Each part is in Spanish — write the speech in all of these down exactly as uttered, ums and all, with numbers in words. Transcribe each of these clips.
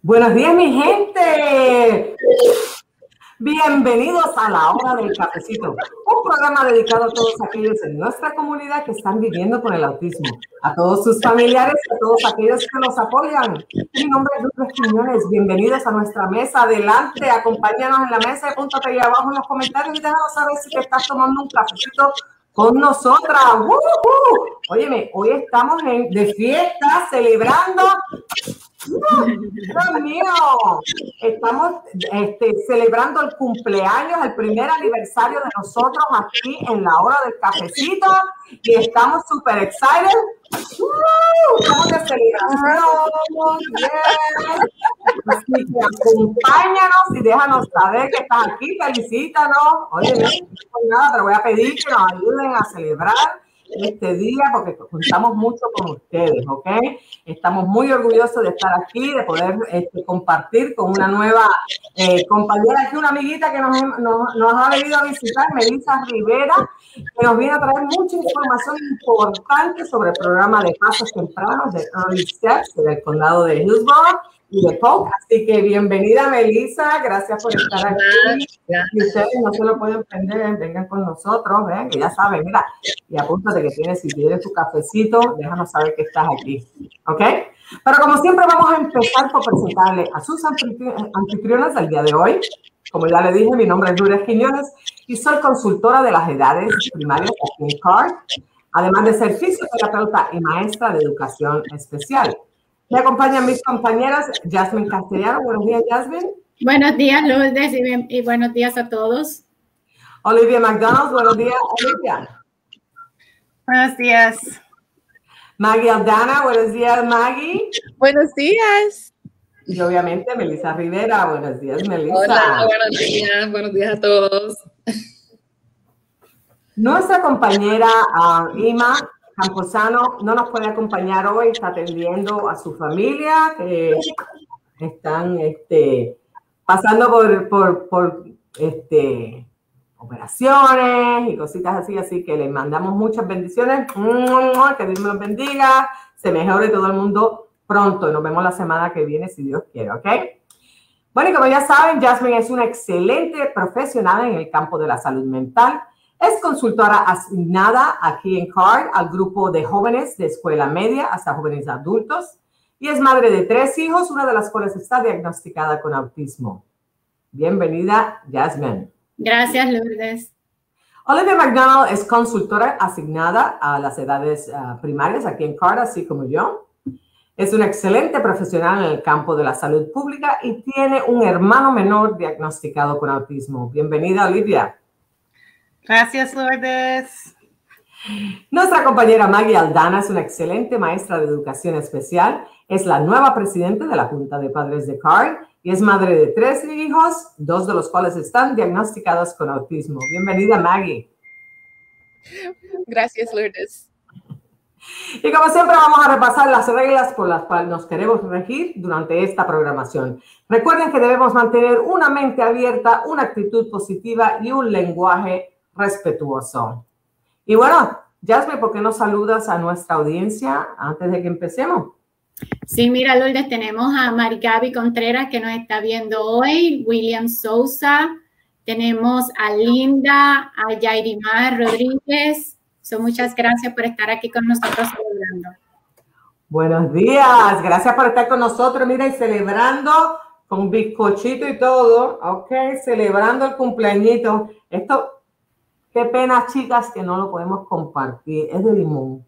Buenos días, mi gente. Bienvenidos a la hora del cafecito, un programa dedicado a todos aquellos en nuestra comunidad que están viviendo con el autismo, a todos sus familiares, a todos aquellos que los apoyan. Mi nombre es Lourdes Quiñones. Bienvenidos a nuestra mesa. Adelante, acompáñanos en la mesa, apúntate ahí abajo en los comentarios y déjanos saber si te estás tomando un cafecito con nosotras. ¡Uh, uh! Óyeme, hoy estamos en, de fiesta, celebrando. Dios mío, estamos este, celebrando el cumpleaños, el primer aniversario de nosotros aquí en la hora del cafecito y estamos súper excited. ¡Uh! Estamos de celebración. Yes. Así que acompáñanos y déjanos saber que estás aquí, felicítanos. Oye, no, no nada, te voy a pedir que nos ayuden a celebrar este día porque contamos mucho con ustedes, ¿ok? Estamos muy orgullosos de estar aquí, de poder este, compartir con una nueva eh, compañera aquí, una amiguita que nos, nos, nos ha venido a visitar, Melissa Rivera, que nos viene a traer mucha información importante sobre el programa de pasos tempranos de Early Steps del condado de Hillsborough y de Polk. Así que bienvenida, Melissa, gracias por estar aquí. Si ustedes no se lo pueden prender, vengan con nosotros, ven, que ya saben, mira, y apúntate que tienes, si tienes tu cafecito, déjanos saber que estás aquí, ¿ok? Pero como siempre vamos a empezar por presentarle a sus anfitrionas del día de hoy. Como ya le dije, mi nombre es Lourdes Quiñones y soy consultora de las edades primarias aquí en C A R D, además de ser fisioterapeuta y maestra de educación especial. Me acompañan mis compañeras Jasmine Castellano. Buenos días, Jasmine. Buenos días, Lourdes, y, y buenos días a todos. Olivia McDonald. Buenos días, Olivia. Buenos días. Maggie Aldana. Buenos días, Maggie. Buenos días. Y obviamente Melissa Rivera. Buenos días, Melissa. Hola, buenos días. Buenos días a todos. Nuestra compañera uh, Ima Camposano no nos puede acompañar hoy, está atendiendo a su familia que están este, pasando por, por, por este, operaciones y cositas así, así que les mandamos muchas bendiciones, que Dios me los bendiga, se mejore todo el mundo pronto y nos vemos la semana que viene si Dios quiere, ¿ok? Bueno, y como ya saben, Jasmine es una excelente profesional en el campo de la salud mental. Es consultora asignada aquí en C A R D al grupo de jóvenes de escuela media hasta jóvenes adultos y es madre de tres hijos, una de las cuales está diagnosticada con autismo. Bienvenida, Jasmine. Gracias, Lourdes. Olivia McDonald es consultora asignada a las edades uh, primarias aquí en C A R D, así como yo. Es una excelente profesional en el campo de la salud pública y tiene un hermano menor diagnosticado con autismo. Bienvenida, Olivia. Gracias, Lourdes. Nuestra compañera Maggie Aldana es una excelente maestra de educación especial. Es la nueva presidenta de la Junta de Padres de C A R D y es madre de tres hijos, dos de los cuales están diagnosticados con autismo. Bienvenida, Maggie. Gracias, Lourdes. Y como siempre vamos a repasar las reglas por las cuales nos queremos regir durante esta programación. Recuerden que debemos mantener una mente abierta, una actitud positiva y un lenguaje respetuoso. Y bueno, Jasmine, ¿por qué no saludas a nuestra audiencia antes de que empecemos? Sí, mira, Lourdes, tenemos a Marigaby Contreras que nos está viendo hoy, William Sousa, tenemos a Linda, a Yairimar Rodríguez. So, muchas gracias por estar aquí con nosotros celebrando. Buenos días, gracias por estar con nosotros. Mira, y celebrando con bizcochito y todo, ok, celebrando el cumpleañito. Esto, qué pena, chicas, que no lo podemos compartir. Es de limón.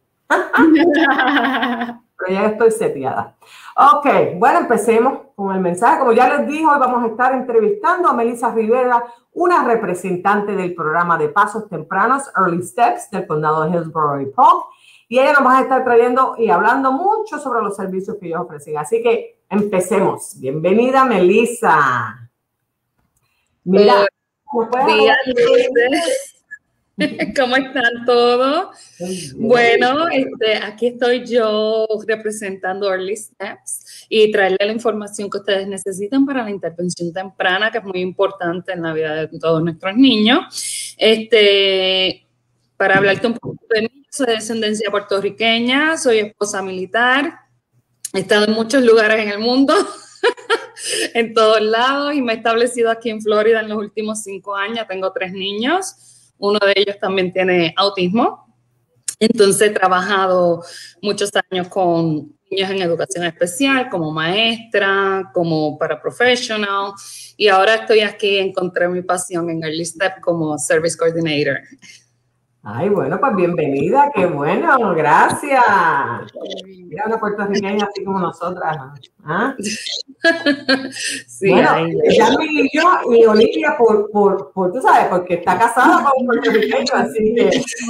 Pero ya estoy seteada. Ok, bueno, empecemos con el mensaje. Como ya les dije, hoy vamos a estar entrevistando a Melissa Rivera, una representante del programa de pasos tempranos Early Steps del condado de Hillsborough y Polk. Y ella nos va a estar trayendo y hablando mucho sobre los servicios que ellos ofrecen. Así que empecemos. Bienvenida, Melissa. Mira, buenos días, Lourdes. ¿Cómo están todos? Bueno, este, aquí estoy yo representando Early Steps y traerle la información que ustedes necesitan para la intervención temprana, que es muy importante en la vida de todos nuestros niños. Este, para hablarte un poco de mí, soy de descendencia puertorriqueña, soy esposa militar, he estado en muchos lugares en el mundo. en todos lados y me he establecido aquí en Florida en los últimos cinco años. Tengo tres niños, uno de ellos también tiene autismo. Entonces he trabajado muchos años con niños en educación especial, como maestra, como paraprofessional, y ahora estoy aquí, encontré mi pasión en Early Step como Service Coordinator. Ay, bueno, pues bienvenida, qué bueno, gracias. Mira, una puertorriqueña así como nosotras. ¿Ah? Sí, bueno, ahí. Yami y yo, y Olivia, por, por, por, tú sabes, porque está casada con un puertorriqueño, así que...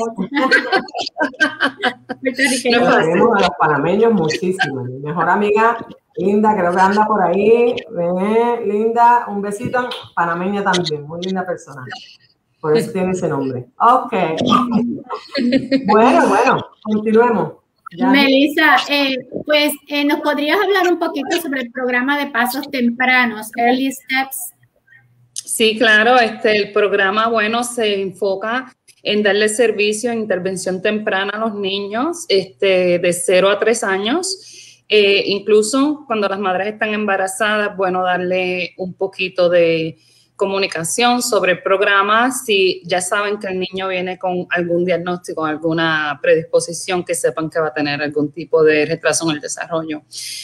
Puertorriqueño. Nos queremos a los panameños muchísimo. Mi mejor amiga, Linda, creo que anda por ahí. Ven, Linda, un besito. Panameña también, muy linda persona. Por eso tiene ese nombre. Ok. Bueno, bueno, continuemos. Ya. Melissa, eh, pues, eh, ¿nos podrías hablar un poquito sobre el programa de pasos tempranos, Early Steps? Sí, claro. Este, el programa, bueno, se enfoca en darle servicio e intervención temprana a los niños este, de cero a tres años. Eh, incluso cuando las madres están embarazadas, bueno, darle un poquito de comunicación sobre el programa, si ya saben que el niño viene con algún diagnóstico, alguna predisposición, que sepan que va a tener algún tipo de retraso en el desarrollo.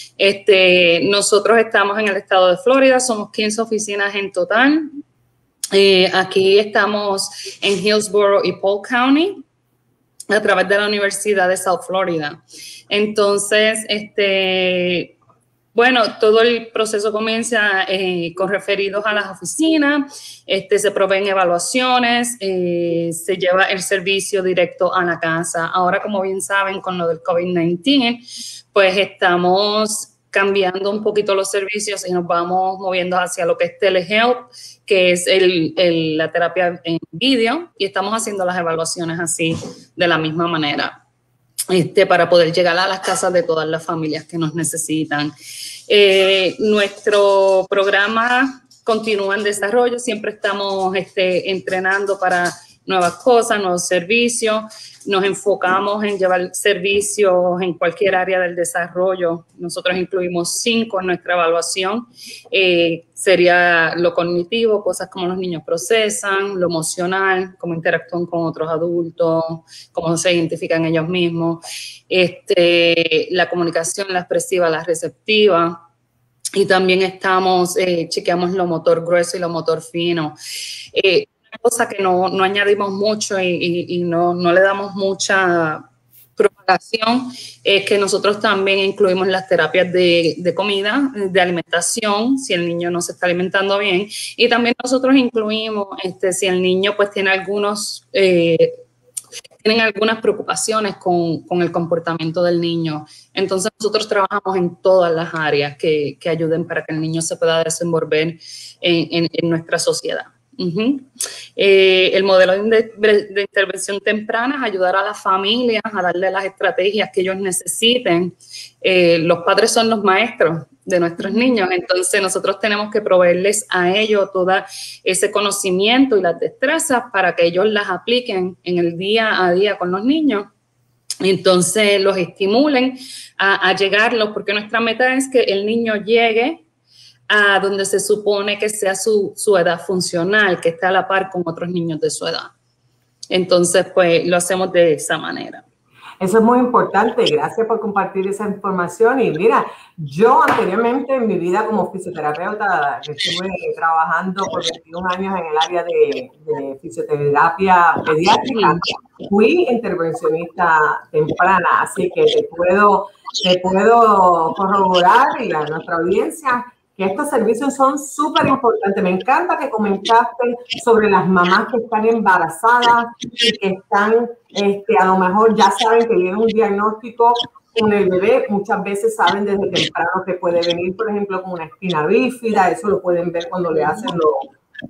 Este, nosotros estamos en el estado de Florida, somos quince oficinas en total. Eh, aquí estamos en Hillsborough y Polk County, a través de la Universidad de South Florida. Entonces, este... bueno, todo el proceso comienza eh, con referidos a las oficinas, este, se proveen evaluaciones, eh, se lleva el servicio directo a la casa. Ahora, como bien saben, con lo del COVID diecinueve, pues estamos cambiando un poquito los servicios y nos vamos moviendo hacia lo que es telehealth, que es el, el, la terapia en vídeo, y estamos haciendo las evaluaciones así de la misma manera. Este, para poder llegar a las casas de todas las familias que nos necesitan. Eh, nuestro programa continúa en desarrollo, siempre estamos este, entrenando para nuevas cosas, nuevos servicios, nos enfocamos en llevar servicios en cualquier área del desarrollo. Nosotros incluimos cinco en nuestra evaluación. Eh, sería lo cognitivo, cosas como los niños procesan, lo emocional, cómo interactúan con otros adultos, cómo se identifican ellos mismos, este, la comunicación, la expresiva, la receptiva. Y también estamos, eh, chequeamos lo motor grueso y lo motor fino. Eh, cosa que no, no añadimos mucho y, y, y no, no le damos mucha propagación es que nosotros también incluimos las terapias de, de comida, de alimentación, si el niño no se está alimentando bien, y también nosotros incluimos este, si el niño pues tiene algunos eh, tienen algunas preocupaciones con, con el comportamiento del niño. Entonces nosotros trabajamos en todas las áreas que, que ayuden para que el niño se pueda desenvolver en, en, en nuestra sociedad. Uh-huh. Eh, el modelo de, de intervención temprana es ayudar a las familias a darle las estrategias que ellos necesiten. Eh, los padres son los maestros de nuestros niños, entonces nosotros tenemos que proveerles a ellos todo ese conocimiento y las destrezas para que ellos las apliquen en el día a día con los niños. Entonces los estimulen a, a llegarlos, porque nuestra meta es que el niño llegue a donde se supone que sea su, su edad funcional, que esté a la par con otros niños de su edad. Entonces, pues, lo hacemos de esa manera. Eso es muy importante. Gracias por compartir esa información. Y mira, yo anteriormente en mi vida como fisioterapeuta, estuve trabajando por veintiún años en el área de, de fisioterapia pediátrica. Fui intervencionista temprana, así que te puedo, te puedo corroborar y a nuestra audiencia que estos servicios son súper importantes. Me encanta que comentaste sobre las mamás que están embarazadas y que están, este, a lo mejor ya saben que viene un diagnóstico con el bebé. Muchas veces saben desde temprano que puede venir, por ejemplo, con una espina bífida. Eso lo pueden ver cuando le hacen lo,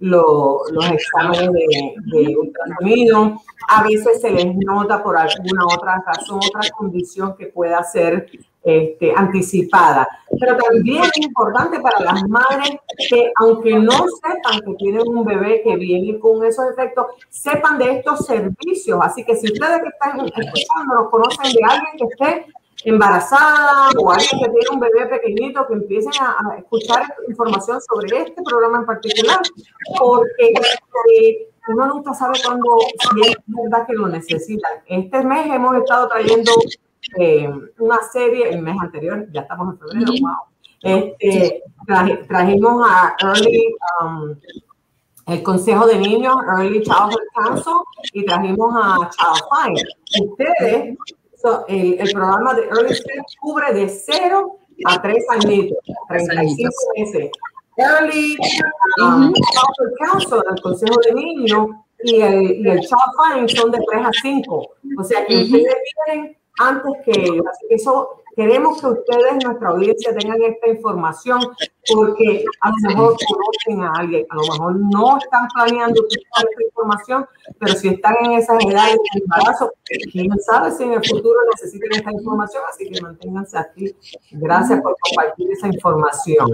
lo, los exámenes de, de ultrasonido. A veces se les nota por alguna otra razón, otra condición que pueda ser Este, anticipada, pero también es importante para las madres que aunque no sepan que tienen un bebé que viene con esos efectos, sepan de estos servicios. Así que si ustedes que están escuchando los conocen de alguien que esté embarazada o alguien que tiene un bebé pequeñito, que empiecen a, a escuchar información sobre este programa en particular, porque eh, uno nunca sabe cuándo, si es verdad que lo necesitan. Este mes hemos estado trayendo eh, una serie, el mes anterior, ya estamos en febrero, wow. Este, traje, trajimos a Early, um, el Consejo de Niños, Early Childhood Council, y trajimos a Child Find. Ustedes, so, el, el programa de Early Step cubre de cero a tres añitos, treinta y cinco meses. Early um, uh-huh. Childhood Council, el Consejo de Niños, y el, y el Child Find son de tres a cinco. O sea que uh-huh. ustedes vienen antes que ellos. Así que eso, queremos que ustedes, nuestra audiencia, tengan esta información, porque a lo mejor conocen a alguien, a lo mejor no están planeando utilizar esta información, pero si están en esas edades de embarazo, quién sabe si en el futuro necesitan esta información, así que manténganse aquí. Gracias por compartir esa información.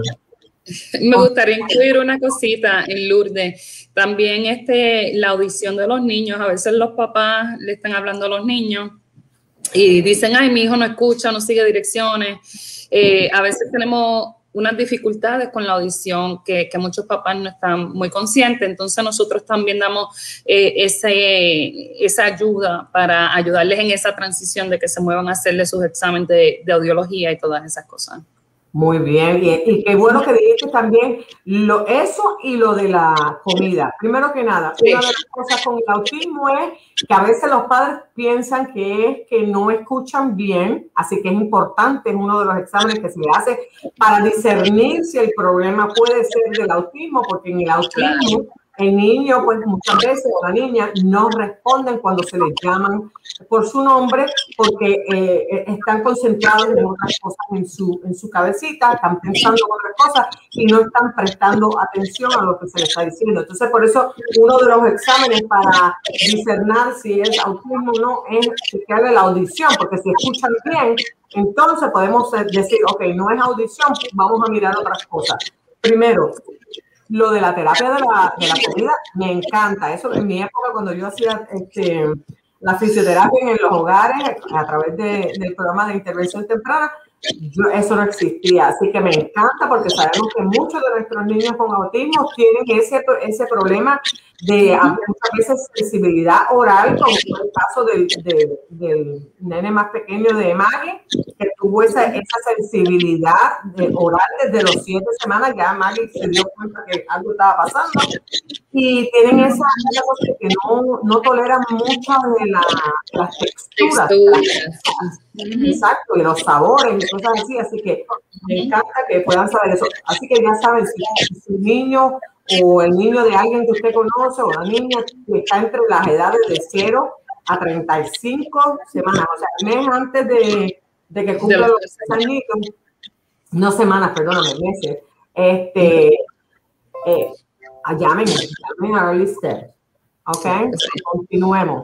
Me gustaría incluir una cosita en Lourdes. También este, la audición de los niños. A veces los papás le están hablando a los niños y dicen, ay, mi hijo no escucha, no sigue direcciones. Eh, a veces tenemos unas dificultades con la audición que, que muchos papás no están muy conscientes. Entonces nosotros también damos eh, ese, esa ayuda para ayudarles en esa transición de que se muevan a hacerle sus exámenes de, de audiología y todas esas cosas. Muy bien, y, y qué bueno que dijiste también lo, eso y lo de la comida. Primero que nada, sí. Una de las cosas con el autismo es que a veces los padres piensan que es que no escuchan bien, así que es importante, es uno de los exámenes que se le hace para discernir si el problema puede ser del autismo, porque en el autismo el niño, pues muchas veces, o la niña, no responden cuando se les llaman por su nombre, porque eh, están concentrados en otras cosas en su, en su cabecita, están pensando en otras cosas y no están prestando atención a lo que se les está diciendo. Entonces, por eso, uno de los exámenes para discernir si es autismo o no es chequearle la audición, porque si escuchan bien, entonces podemos decir, ok, no es audición, vamos a mirar otras cosas. Primero, lo de la terapia de la, de la comida me encanta. Eso en mi época, cuando yo hacía este, la fisioterapia en los hogares a través de, del programa de intervención temprana, yo, eso no existía. Así que me encanta porque sabemos que muchos de nuestros niños con autismo tienen ese, ese problema de muchas veces sensibilidad oral, como fue el caso del, del, del nene más pequeño de Maggie, que tuvo esa, esa sensibilidad de oral desde los siete semanas. Ya Maggie se dio cuenta que algo estaba pasando y tienen esa, esa cosa que no, no toleran mucho de la, las texturas, texturas. Exacto, y los sabores y cosas así, así que me encanta que puedan saber eso. Así que ya saben, si su niño o el niño de alguien que usted conoce o la niña que está entre las edades de cero a treinta y cinco semanas, o sea, el mes antes de, de que cumpla los tres añitos, no semanas, perdóname, meses, este, eh, llamen, llamen a Early Step, ¿ok? Continuemos.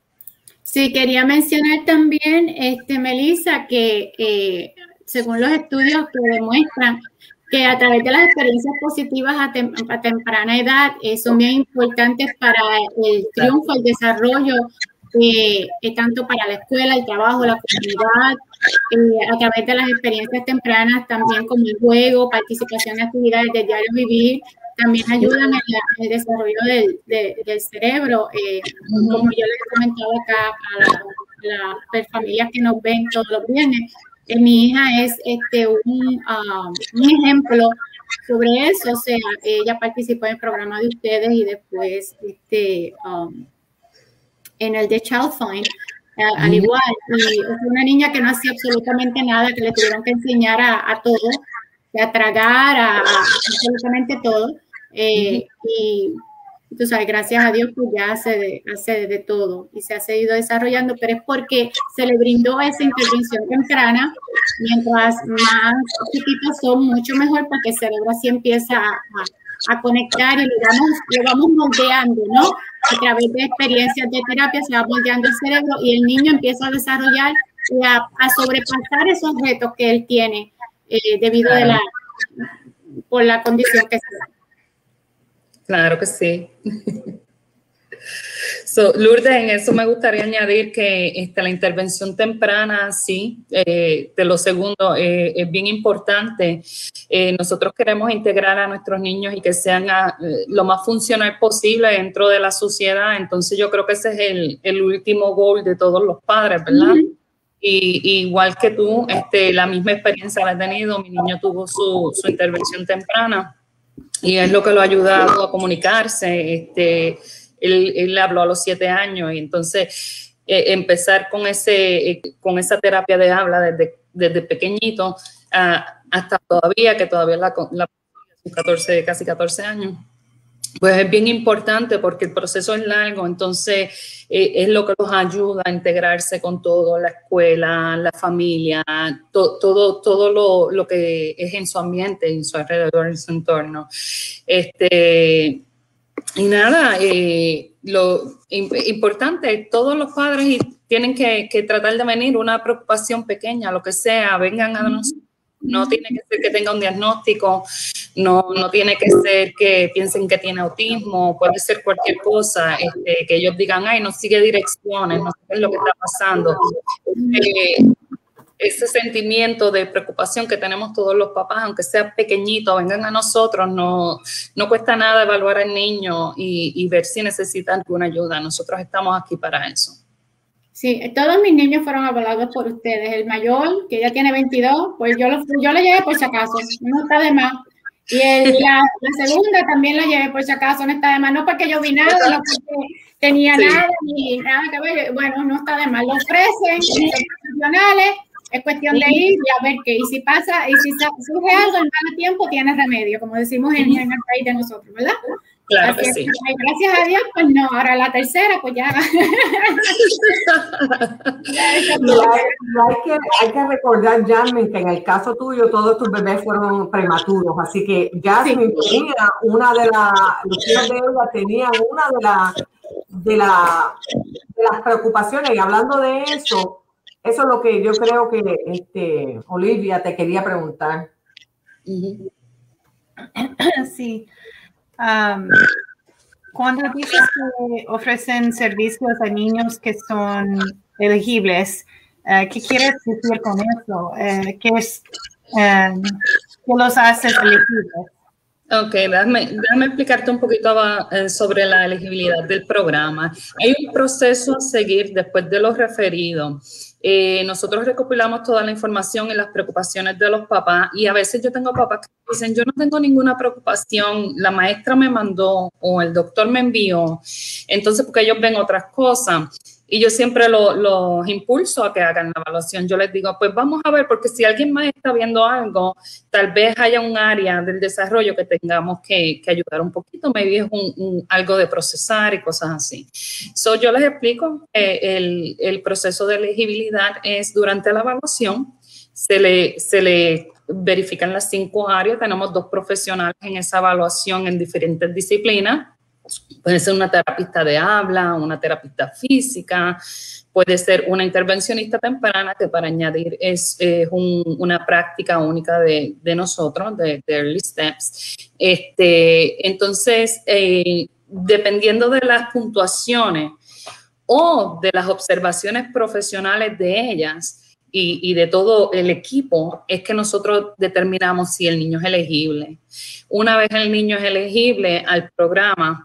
Sí, quería mencionar también, este, Melissa, que eh, según los estudios que demuestran que a través de las experiencias positivas a, tem a temprana edad eh, son bien importantes para el triunfo, el desarrollo, eh, eh, tanto para la escuela, el trabajo, la comunidad, eh, a través de las experiencias tempranas también como el juego, participación en actividades de diario vivir, también ayudan en, la, en el desarrollo del, de, del cerebro. Eh, uh-huh. Como yo les he comentado acá a las la familias que nos ven todos los viernes, eh, mi hija es este, un, um, un ejemplo sobre eso. O sea, ella participó en el programa de ustedes y después este, um, en el de Child Find, uh, al igual. Y es una niña que no hacía absolutamente nada, que le tuvieron que enseñar a, a todo, a tragar, a, a absolutamente todo. Eh, y tú sabes, gracias a Dios pues ya hace de, hace de todo y se ha seguido desarrollando, pero es porque se le brindó esa intervención temprana. Mientras más chiquitos son, mucho mejor, porque el cerebro así empieza a, a, a conectar y lo vamos, lo vamos moldeando, ¿no? A través de experiencias de terapia se va moldeando el cerebro y el niño empieza a desarrollar y a, a sobrepasar esos retos que él tiene eh, debido a la, por la condición que sea. Claro que sí. So, Lourdes, en eso me gustaría añadir que este, la intervención temprana, sí, eh, de lo segundo, eh, es bien importante. Eh, nosotros queremos integrar a nuestros niños y que sean a, eh, lo más funcional posible dentro de la sociedad. Entonces, yo creo que ese es el, el último goal de todos los padres, ¿verdad? Uh-huh. Y, y igual que tú, este, la misma experiencia la he tenido. Mi niño tuvo su, su intervención temprana y es lo que lo ha ayudado a comunicarse. Este, Él, él habló a los siete años y entonces eh, empezar con, ese, eh, con esa terapia de habla desde, desde pequeñito uh, hasta todavía, que todavía la, la catorce, casi catorce años, pues es bien importante porque el proceso es largo, entonces eh, es lo que los ayuda a integrarse con todo, la escuela, la familia, to, todo, todo lo, lo que es en su ambiente, en su alrededor, en su entorno. Este... Y nada, eh, lo importante, todos los padres tienen que, que tratar de venir, una preocupación pequeña, lo que sea, vengan a nosotros. No tiene que ser que tenga un diagnóstico, no, no tiene que ser que piensen que tiene autismo, puede ser cualquier cosa, este, que ellos digan, ay, no sigue direcciones, no sé qué es lo que está pasando. Eh, ese sentimiento de preocupación que tenemos todos los papás, aunque sea pequeñito, vengan a nosotros, no, no cuesta nada evaluar al niño y, y ver si necesita alguna ayuda. Nosotros estamos aquí para eso. Sí, todos mis niños fueron evaluados por ustedes. El mayor, que ya tiene veintidós, pues yo lo, yo lo llevé por si acaso, no está de más. Y el, la, la segunda también la llevé por si acaso, no está de más. No porque yo vi nada, no porque tenía sí. nada, ni nada que ver. Bueno, no está de más. Lo ofrecen, son profesionales. Es cuestión de ir y a ver qué. Y si pasa, y si surge algo en mal tiempo, tiene remedio, como decimos en, en el país de nosotros, ¿verdad? Claro que sí. Que, gracias a Dios, pues no. Ahora la tercera, pues ya. y hay, hay, que, hay que recordar, Jasmine, que en el caso tuyo, todos tus bebés fueron prematuros. Así que Jasmine sí. tenía una de las, los hijos de ella tenían una de, la, de, la, de las preocupaciones. Y hablando de eso, eso es lo que yo creo que este, Olivia te quería preguntar. Sí. Um, cuando dices que ofrecen servicios a niños que son elegibles, uh, ¿qué quieres decir con eso? Uh, ¿Qué es, um, ¿qué los hace elegibles? Ok, déjame, déjame explicarte un poquito sobre la elegibilidad del programa. Hay un proceso a seguir después de los referidos. Eh, nosotros recopilamos toda la información y las preocupaciones de los papás y a veces yo tengo papás que dicen, yo no tengo ninguna preocupación, la maestra me mandó o el doctor me envió, entonces porque ellos ven otras cosas. Y yo siempre los lo impulso a que hagan la evaluación. Yo les digo, pues vamos a ver, porque si alguien más está viendo algo, tal vez haya un área del desarrollo que tengamos que, que ayudar un poquito. Maybe es un, un, algo de procesar y cosas así. So, yo les explico, eh, el, el proceso de elegibilidad es durante la evaluación, se le, se le verifican las cinco áreas. Tenemos dos profesionales en esa evaluación en diferentes disciplinas. Puede ser una terapista de habla, una terapista física, puede ser una intervencionista temprana, que para añadir es eh, un, una práctica única de, de nosotros, de, de Early Steps. Este, entonces, eh, dependiendo de las puntuaciones o de las observaciones profesionales de ellas y, y de todo el equipo, es que nosotros determinamos si el niño es elegible. Una vez el niño es elegible al programa,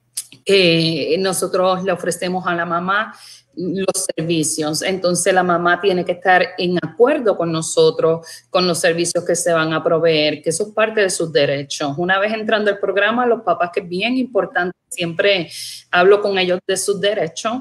Eh, nosotros le ofrecemos a la mamá los servicios. Entonces la mamá tiene que estar en acuerdo con nosotros, con los servicios que se van a proveer, que eso es parte de sus derechos. Una vez entrando al programa, los papás, que es bien importante, siempre hablo con ellos de sus derechos.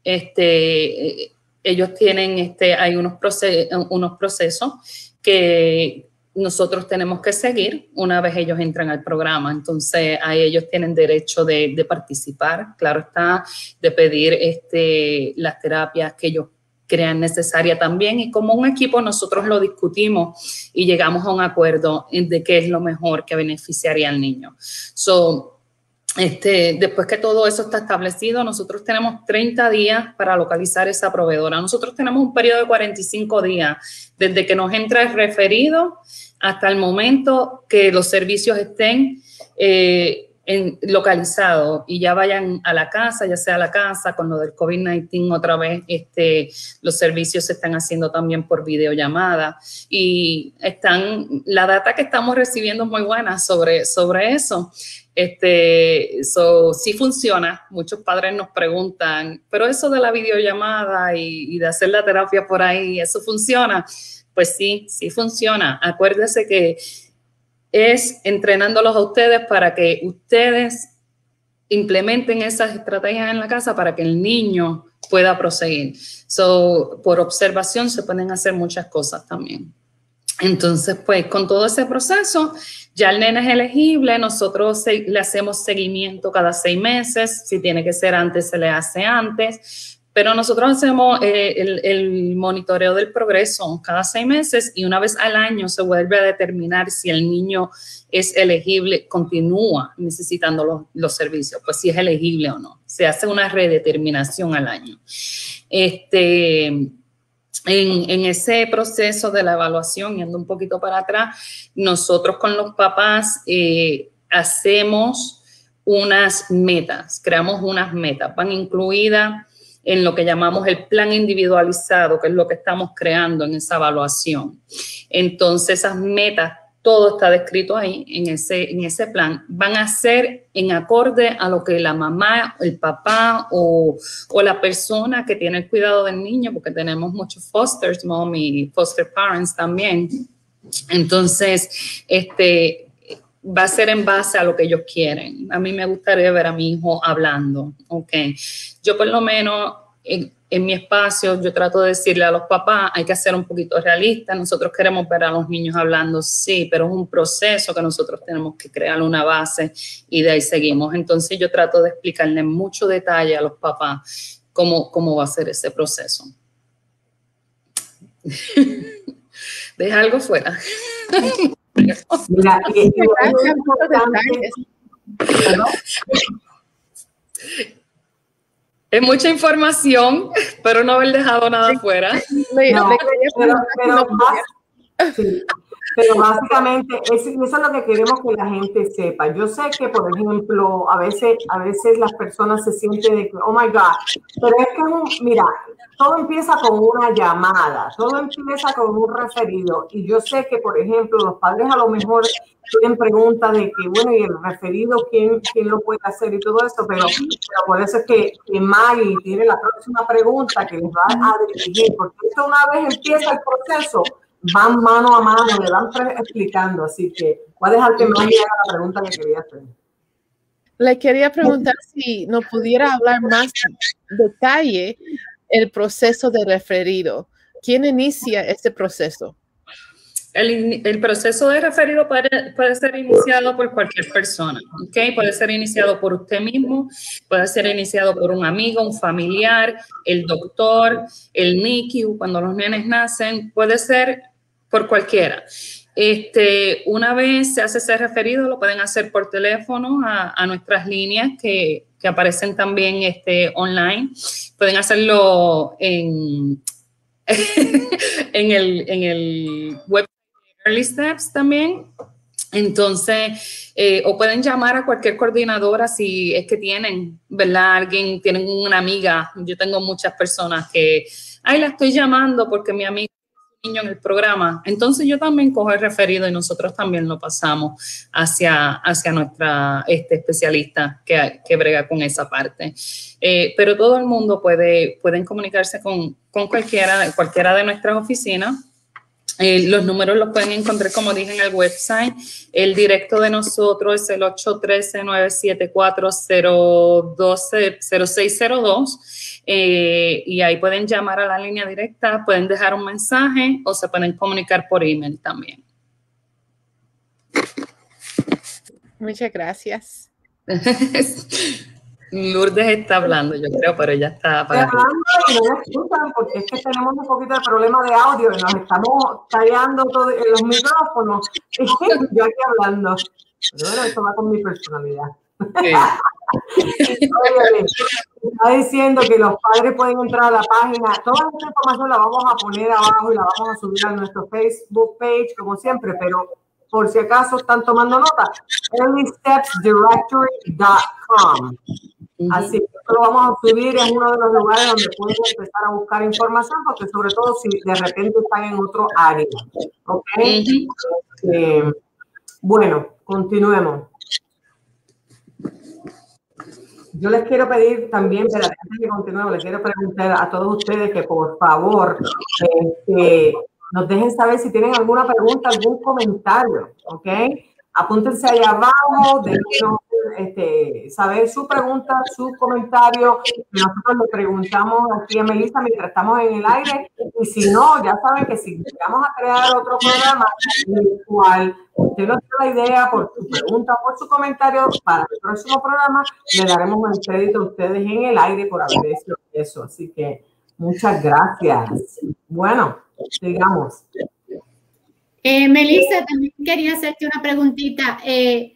Este, ellos tienen, este, hay unos, proces unos procesos que nosotros tenemos que seguir una vez ellos entran al programa. Entonces, a ellos tienen derecho de, de participar, claro está, de pedir este, las terapias que ellos crean necesarias también. Y como un equipo nosotros lo discutimos y llegamos a un acuerdo de qué es lo mejor que beneficiaría al niño. So, Este, después que todo eso está establecido, nosotros tenemos treinta días para localizar esa proveedora. Nosotros tenemos un periodo de cuarenta y cinco días, desde que nos entra el referido hasta el momento que los servicios estén eh, en, localizado y ya vayan a la casa, ya sea a la casa, con lo del COVID diecinueve otra vez, este, los servicios se están haciendo también por videollamada y están, la data que estamos recibiendo es muy buena sobre, sobre eso. Este, so, sí funciona. Muchos padres nos preguntan, pero eso de la videollamada y, y de hacer la terapia por ahí, ¿eso funciona? Pues sí, sí funciona. Acuérdese que es entrenándolos a ustedes para que ustedes implementen esas estrategias en la casa para que el niño pueda proseguir. So, por observación se pueden hacer muchas cosas también. Entonces, pues, con todo ese proceso, ya el nene es elegible, nosotros se, le hacemos seguimiento cada seis meses, si tiene que ser antes, se le hace antes, pero nosotros hacemos eh, el, el monitoreo del progreso cada seis meses y una vez al año se vuelve a determinar si el niño es elegible, continúa necesitando los, los servicios, pues si es elegible o no. Se hace una redeterminación al año. Este... En, en ese proceso de la evaluación, yendo un poquito para atrás, nosotros con los papás eh, hacemos unas metas, creamos unas metas, van incluidas en lo que llamamos el plan individualizado, que es lo que estamos creando en esa evaluación. Entonces, esas metas, todo está descrito ahí en ese, en ese plan, van a ser en acorde a lo que la mamá, el papá o, o la persona que tiene el cuidado del niño, porque tenemos muchos foster mom y foster parents también. Entonces, este, va a ser en base a lo que ellos quieren. A mí me gustaría ver a mi hijo hablando, ¿ok? Yo por lo menos... En, en mi espacio, yo trato de decirle a los papás, hay que ser un poquito realistas, nosotros queremos ver a los niños hablando, sí, pero es un proceso que nosotros tenemos que crear una base y de ahí seguimos. Entonces yo trato de explicarle en mucho detalle a los papás cómo, cómo va a ser ese proceso. Deja algo fuera. Mira, y, y es mucha información, pero no haber dejado nada fuera. No, pero, pero, más, sí, pero básicamente eso, eso es lo que queremos que la gente sepa. Yo sé que, por ejemplo, a veces, a veces las personas se sienten de que, oh my God, pero es que, mira, todo empieza con una llamada, todo empieza con un referido. Y yo sé que, por ejemplo, los padres a lo mejor tienen preguntas de que, bueno, y el referido, ¿quién, quién lo puede hacer y todo eso? Pero, pero por eso es que, que Maggie tiene la próxima pregunta que les va a dirigir, porque esto una vez empieza el proceso, van mano a mano, le van explicando. Así que voy a dejar que Maggie haga la pregunta que quería hacer. Le quería preguntar si no pudiera hablar más detalle el proceso de referido. ¿Quién inicia este proceso? El, el proceso de referido puede, puede ser iniciado por cualquier persona, ¿ok? Puede ser iniciado por usted mismo, puede ser iniciado por un amigo, un familiar, el doctor, el N I C U, cuando los nenes nacen, puede ser por cualquiera. Este, una vez se hace ese referido, lo pueden hacer por teléfono a, a nuestras líneas que, que aparecen también este, online. Pueden hacerlo en, en, el, en el web Early Steps también. Entonces, eh, o pueden llamar a cualquier coordinadora si es que tienen, ¿verdad? Alguien, tienen una amiga. Yo tengo muchas personas que, ay, la estoy llamando porque mi amiga es un niño en el programa. Entonces, yo también cojo el referido y nosotros también lo pasamos hacia, hacia nuestra este, especialista que, que brega con esa parte. Eh, pero todo el mundo puede, pueden comunicarse con, con cualquiera, cualquiera de nuestras oficinas. Eh, los números los pueden encontrar, como dije, en el website. El directo de nosotros es el ocho uno tres, nueve siete cuatro, cero seis cero dos eh, y ahí pueden llamar a la línea directa, pueden dejar un mensaje o se pueden comunicar por email también. Muchas gracias. Lourdes está hablando, yo creo, pero ella está para hablando y no me escuchan porque es que tenemos un poquito de problema de audio y nos estamos tallando todo en los micrófonos. Yo aquí hablando. Pero bueno, esto va con mi personalidad. Sí. Oye, está diciendo que los padres pueden entrar a la página. Toda esta información la vamos a poner abajo y la vamos a subir a nuestro Facebook page, como siempre, pero por si acaso están tomando nota, early steps directory dot com. Uh-huh. Así que esto lo vamos a subir en uno de los lugares donde pueden empezar a buscar información, porque sobre todo si de repente están en otro área. ¿Ok? Uh-huh. eh, bueno, continuemos. Yo les quiero pedir también, pero antes de continuar, les quiero preguntar a todos ustedes que por favor este, nos dejen saber si tienen alguna pregunta, algún comentario, ¿ok? Apúntense ahí abajo, déjenos este, saber su pregunta, su comentario. Nosotros le preguntamos aquí a Melissa mientras estamos en el aire. Y si no, ya saben que si vamos a crear otro programa en el cual usted nos da la idea por su pregunta o por su comentario para el próximo programa, le daremos el crédito a ustedes en el aire por haber hecho eso. Así que muchas gracias. Bueno, sigamos. Eh, Melissa, también quería hacerte una preguntita. Eh,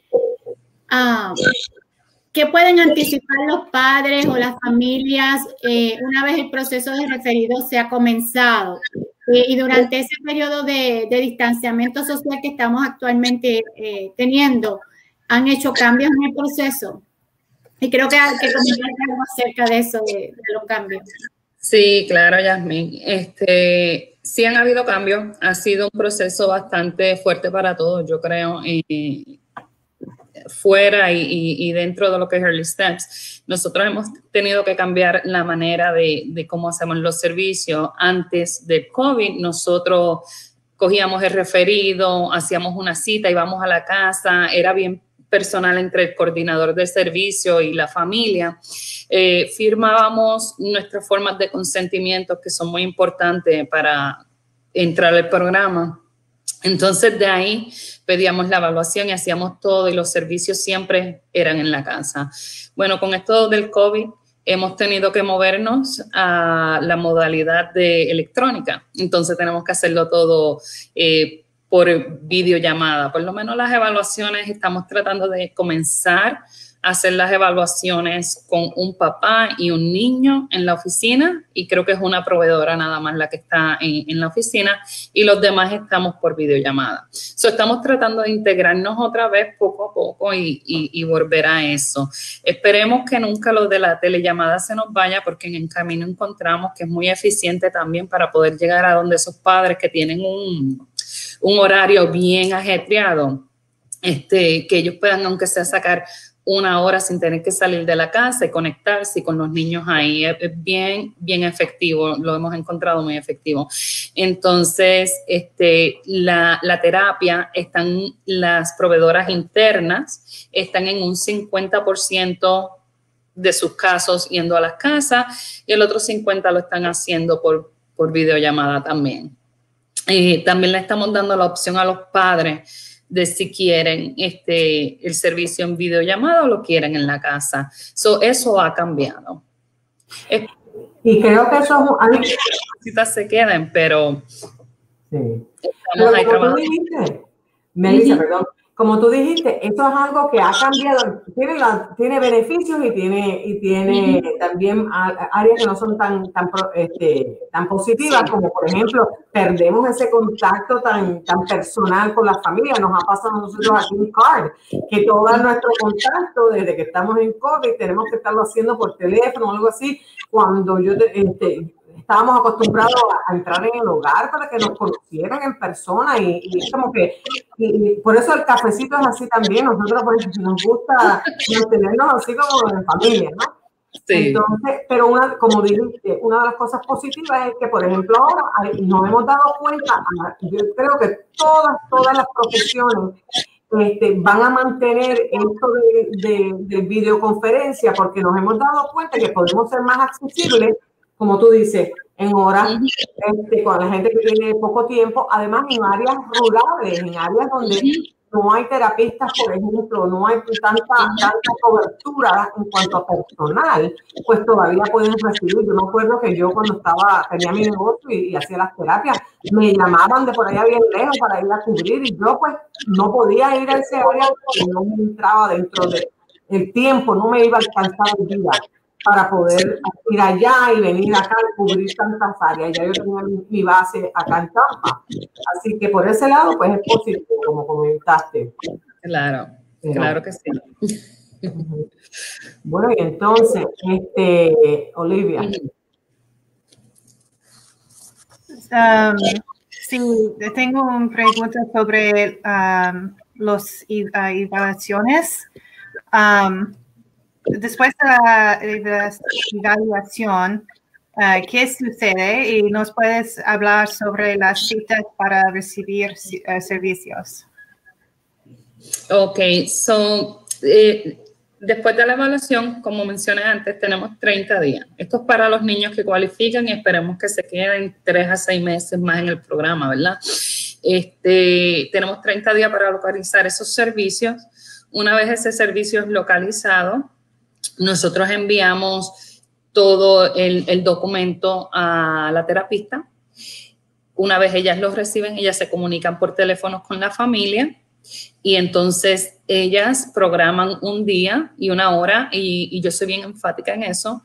uh, ¿Qué pueden anticipar los padres o las familias eh, una vez el proceso de referido se ha comenzado? Eh, y durante ese periodo de, de distanciamiento social que estamos actualmente eh, teniendo, ¿han hecho cambios en el proceso? Y creo que hay que comentar algo acerca de eso, de, de los cambios. Sí, claro, Yasmín. Este, sí han habido cambios. Ha sido un proceso bastante fuerte para todos, yo creo, y, fuera y, y, y dentro de lo que es Early Steps. Nosotros hemos tenido que cambiar la manera de, de cómo hacemos los servicios. Antes del COVID, nosotros cogíamos el referido, hacíamos una cita, íbamos a la casa, era bien personal entre el coordinador de servicio y la familia. Eh, firmábamos nuestras formas de consentimiento que son muy importantes para entrar al programa. Entonces de ahí pedíamos la evaluación y hacíamos todo y los servicios siempre eran en la casa. Bueno, con esto del COVID hemos tenido que movernos a la modalidad de electrónica. Entonces tenemos que hacerlo todo eh, por videollamada. Por lo menos las evaluaciones estamos tratando de comenzar a hacer las evaluaciones con un papá y un niño en la oficina, y creo que es una proveedora nada más la que está en, en la oficina, y los demás estamos por videollamada. So, estamos tratando de integrarnos otra vez poco a poco y, y, y volver a eso. Esperemos que nunca lo de la telellamada se nos vaya, porque en el camino encontramos que es muy eficiente también para poder llegar a donde esos padres que tienen un, un horario bien ajetreado, este, que ellos puedan, aunque sea, sacar una hora sin tener que salir de la casa y conectarse con los niños ahí. Es bien, bien efectivo, lo hemos encontrado muy efectivo. Entonces, este, la, la terapia, están las proveedoras internas, están en un cincuenta por ciento de sus casos yendo a las casas, y el otro cincuenta por ciento lo están haciendo por, por videollamada también. Eh, también le estamos dando la opción a los padres de si quieren este, el servicio en videollamada o lo quieren en la casa. So, eso ha cambiado. Es, y creo que eso es... Las cositas se quedan, pero sí. estamos ahí trabajando. Melissa, uh-huh. perdón. Como tú dijiste, esto es algo que ha cambiado, tiene, la, tiene beneficios y tiene, y tiene uh-huh. también áreas que no son tan, tan, este, tan positivas, sí. como por ejemplo, perdemos ese contacto tan, tan personal con la familia. Nos ha pasado a nosotros aquí en C A R D, que todo nuestro contacto desde que estamos en COVID tenemos que estarlo haciendo por teléfono o algo así, cuando yo... Este, estábamos acostumbrados a, a entrar en el hogar para que nos conocieran en persona, y, y es como que, y, y por eso el cafecito es así también. Nosotros pues, nos gusta mantenernos así como en familia, ¿no? Sí. Entonces, pero una, como dijiste, una de las cosas positivas es que, por ejemplo, ahora nos hemos dado cuenta, yo creo que todas, todas las profesiones Este, van a mantener esto de, de, de videoconferencia, porque nos hemos dado cuenta que podemos ser más accesibles, como tú dices, en horas, este, con la gente que tiene poco tiempo, además en áreas rurales, en áreas donde no hay terapistas, por ejemplo, no hay tanta, tanta cobertura en cuanto a personal, pues todavía pueden recibir. Yo me acuerdo que yo cuando estaba, tenía mi negocio y, y hacía las terapias, me llamaban de por allá bien lejos para ir a cubrir, y yo pues no podía ir a ese área porque no me entraba dentro del tiempo, no me iba a alcanzar el día. para poder ir allá y venir acá y cubrir tantas áreas. Ya yo tenía mi, mi base acá en Tampa. Así que por ese lado, pues es positivo, como comentaste. Claro, Pero, claro que sí. Uh-huh. Bueno, y entonces, este, Olivia. Um, sí, tengo una pregunta sobre um, las evaluaciones. Um, después de la evaluación, uh, ¿qué sucede? Y nos puedes hablar sobre las citas para recibir uh, servicios. Ok, so, eh, después de la evaluación, como mencioné antes, tenemos treinta días. Esto es para los niños que cualifican y esperemos que se queden tres a seis meses más en el programa, ¿verdad? Este, tenemos treinta días para localizar esos servicios. Una vez ese servicio es localizado, nosotros enviamos todo el, el documento a la terapista. Una vez ellas los reciben, ellas se comunican por teléfono con la familia. Y entonces ellas programan un día y una hora, y, y yo soy bien enfática en eso,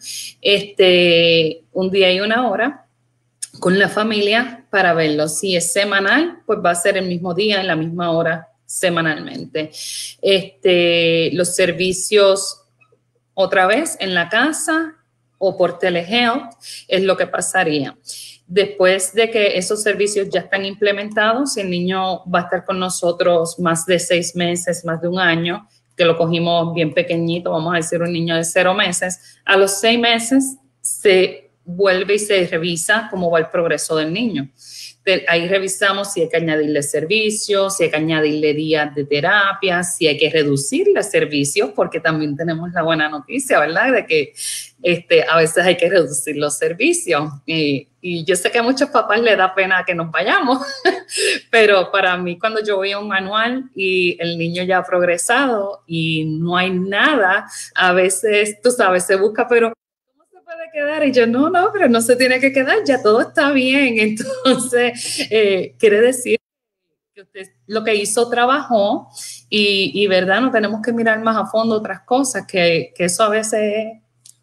este, un día y una hora con la familia para verlo. Si es semanal, pues va a ser el mismo día, en la misma hora, semanalmente. Este, los servicios, otra vez, en la casa o por telehealth, es lo que pasaría. Después de que esos servicios ya están implementados, el niño va a estar con nosotros más de seis meses, más de un año, que lo cogimos bien pequeñito, vamos a decir un niño de cero meses. A los seis meses se vuelve y se revisa cómo va el progreso del niño. De ahí revisamos si hay que añadirle servicios, si hay que añadirle días de terapia, si hay que reducirle servicios, porque también tenemos la buena noticia, ¿verdad? De que este, a veces hay que reducir los servicios. Y, y yo sé que a muchos papás les da pena que nos vayamos, pero para mí cuando yo voy a un manual y el niño ya ha progresado y no hay nada, a veces, tú sabes, se busca, pero puede quedar, y yo no, no, pero no se tiene que quedar, ya todo está bien. Entonces, eh, quiere decir que usted lo que hizo trabajó y, y verdad, no tenemos que mirar más a fondo otras cosas, que, que eso a veces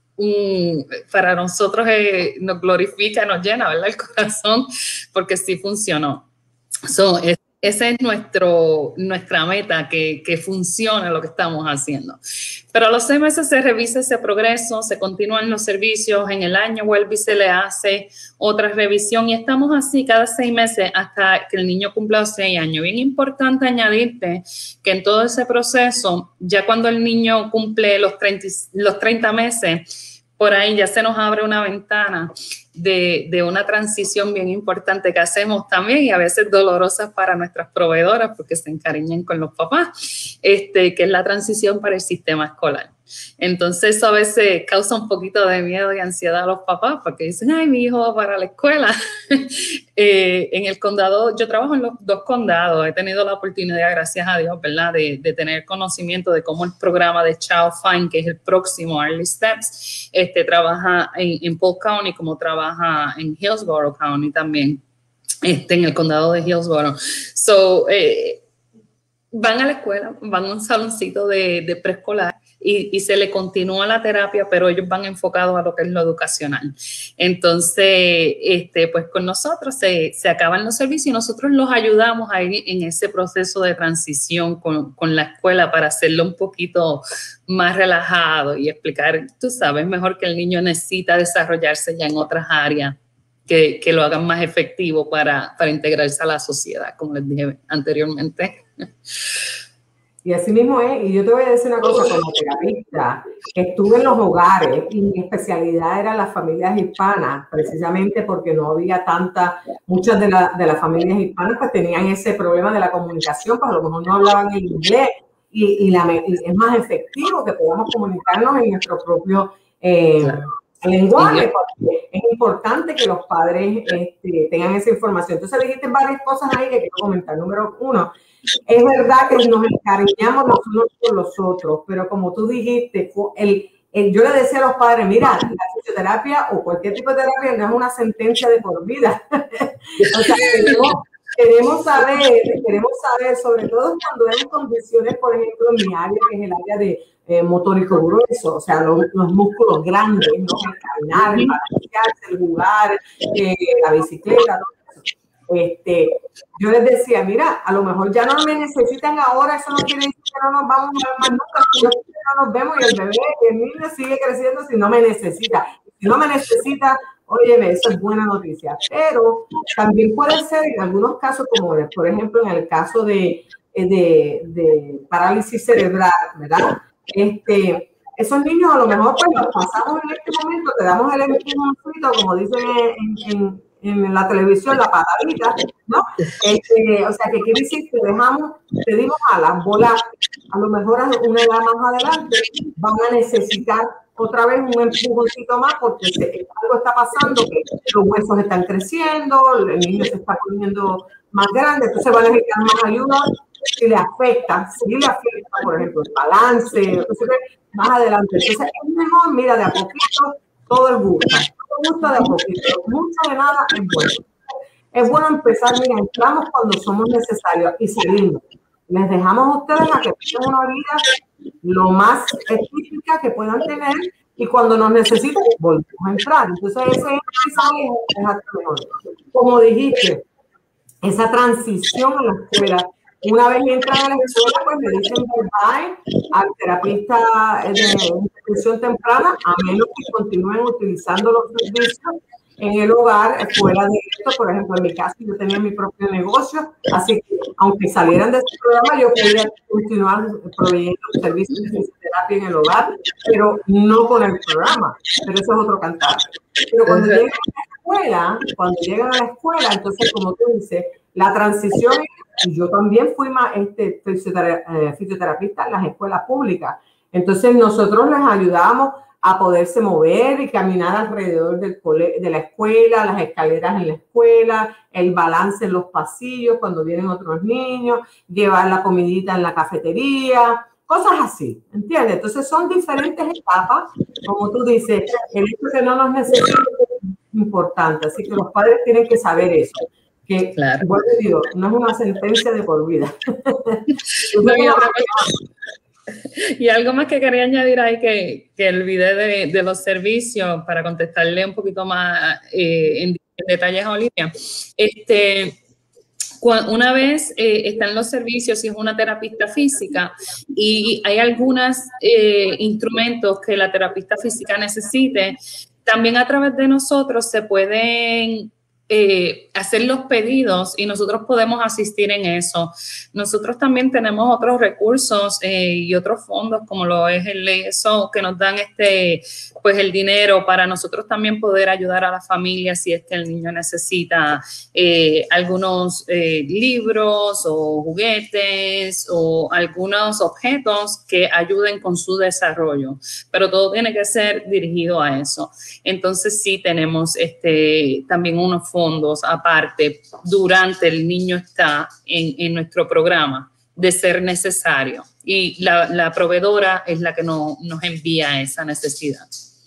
um, para nosotros eh, nos glorifica, nos llena, ¿verdad? El corazón, porque sí funcionó. So, es, esa es nuestro, nuestra meta, que, que funcione lo que estamos haciendo. Pero a los seis meses se revisa ese progreso, se continúan los servicios, en el año vuelve y se le hace otra revisión y estamos así cada seis meses hasta que el niño cumpla los seis años. Bien importante añadirte que en todo ese proceso, ya cuando el niño cumple los treinta, los treinta meses, por ahí ya se nos abre una ventana de, de una transición bien importante que hacemos también, y a veces dolorosas para nuestras proveedoras porque se encariñan con los papás, este, que es la transición para el sistema escolar. Entonces eso a veces causa un poquito de miedo y ansiedad a los papás porque dicen, ay, mi hijo va para la escuela. eh, en el condado, yo trabajo en los dos condados, he tenido la oportunidad, gracias a Dios, ¿verdad?, de, de tener conocimiento de cómo el programa de Child Find, que es el próximo Early Steps, este, trabaja en, en Polk County, como trabaja en Hillsborough County también, este, en el condado de Hillsborough. So, eh, van a la escuela, van a un saloncito de, de preescolar, Y, y se le continúa la terapia, pero ellos van enfocados a lo que es lo educacional. Entonces, este, pues con nosotros se, se acaban los servicios y nosotros los ayudamos a ir en ese proceso de transición con, con la escuela para hacerlo un poquito más relajado y explicar, tú sabes, mejor que el niño necesita desarrollarse ya en otras áreas que, que lo hagan más efectivo para, para integrarse a la sociedad, como les dije anteriormente. Y así mismo es, y yo te voy a decir una cosa, como terapista, estuve en los hogares y mi especialidad era las familias hispanas, precisamente porque no había tanta, muchas de, la, de las familias hispanas pues tenían ese problema de la comunicación, pues a lo mejor no hablaban el inglés, y, y, la, y es más efectivo que podamos comunicarnos en nuestro propio eh, claro. lenguaje, porque es importante que los padres este, tengan esa información. Entonces dijiste varias cosas ahí que quiero comentar. Número uno, es verdad que nos encariñamos los unos por los otros, pero como tú dijiste, el, el, yo le decía a los padres, mira, la fisioterapia o cualquier tipo de terapia no es una sentencia de por vida. O sea, tenemos, queremos saber, queremos saber, sobre todo cuando hay condiciones, por ejemplo, en mi área, que es el área de eh, motórico grueso, o sea, los, los músculos grandes, ¿no? El caminar, el balancearse, el jugar, eh, la bicicleta, todo eso. Este, yo les decía, mira, a lo mejor ya no me necesitan ahora, eso no quiere decir que no nos vamos a ver más nunca, sino que no nos vemos y el bebé, el niño sigue creciendo si no me necesita. Si no me necesita, óyeme, eso es buena noticia. Pero también puede ser en algunos casos, como por ejemplo en el caso de, de, de parálisis cerebral, ¿verdad? Este, esos niños a lo mejor pues los pasamos en este momento, te damos el empujoncito, como dicen en, en, en la televisión, la patadita, ¿no? Este, o sea, que quiere decir que dejamos, te dimos a las bolas, a lo mejor a una edad más adelante van a necesitar otra vez un empujoncito más porque se, algo está pasando, que los huesos están creciendo, el niño se está poniendo más grande, entonces van a necesitar más ayuda si le afecta, si le afecta, por ejemplo, el balance, entonces más adelante. Entonces es mejor, mira, de a poquito, todo el gusto, todo el gusto de a poquito, mucho de nada es bueno. Es bueno empezar, mira, entramos cuando somos necesarios y salimos. Les dejamos a ustedes a que tengan una vida lo más típica que puedan tener y cuando nos necesiten volvemos a entrar. Entonces ese es mejor. Como dijiste, esa transición a la escuela, una vez entran a la escuela, pues le dicen bye al terapista de intervención temprana, a menos que continúen utilizando los servicios en el hogar, fuera de esto. Por ejemplo, en mi caso, yo tenía mi propio negocio, así que aunque salieran de este programa, yo podía continuar proveyendo servicios de fisioterapia en el hogar, pero no con el programa, pero eso es otro cantar. Pero cuando llegan a la escuela, cuando llegan a la escuela, entonces, como tú dices, la transición, y yo también fui más, este, fisioterapista en las escuelas públicas, entonces nosotros les ayudamos a poderse mover y caminar alrededor del cole, de la escuela, las escaleras en la escuela, el balance en los pasillos cuando vienen otros niños, llevar la comidita en la cafetería, cosas así, ¿entiendes? Entonces son diferentes etapas, como tú dices, el hecho de que no nos necesitan es importante, así que los padres tienen que saber eso, que, claro, igual te digo, no es una sentencia de por vida. No, y, otra cosa, y algo más que quería añadir ahí que, que olvidé de, de los servicios, para contestarle un poquito más eh, en, en detalles a Olivia. Este, una vez eh, están los servicios, si es una terapista física y hay algunos eh, instrumentos que la terapista física necesite, también a través de nosotros se pueden Eh, hacer los pedidos y nosotros podemos asistir en eso. Nosotros también tenemos otros recursos eh, y otros fondos como lo es el E S O que nos dan este, pues el dinero para nosotros también poder ayudar a la familia si es que el niño necesita eh, algunos eh, libros o juguetes o algunos objetos que ayuden con su desarrollo, pero todo tiene que ser dirigido a eso. Entonces sí tenemos este, también unos fondos fondos aparte durante el niño está en, en nuestro programa de ser necesario y la, la proveedora es la que no, nos envía esa necesidad.